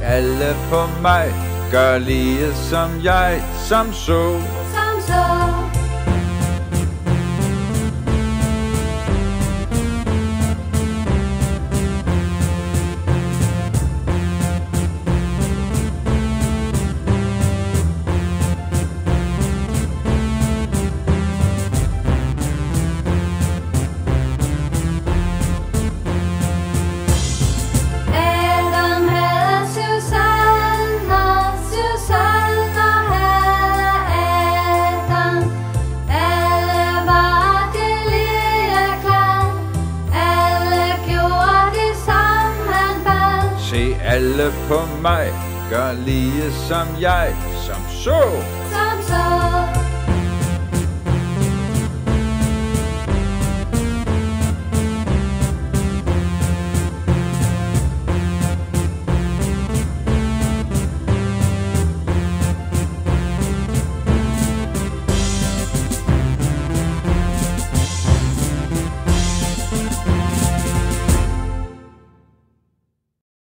alle på mig, gør lige som jeg, som så. Som så. Se alle på mig, gør lige som jeg, som så.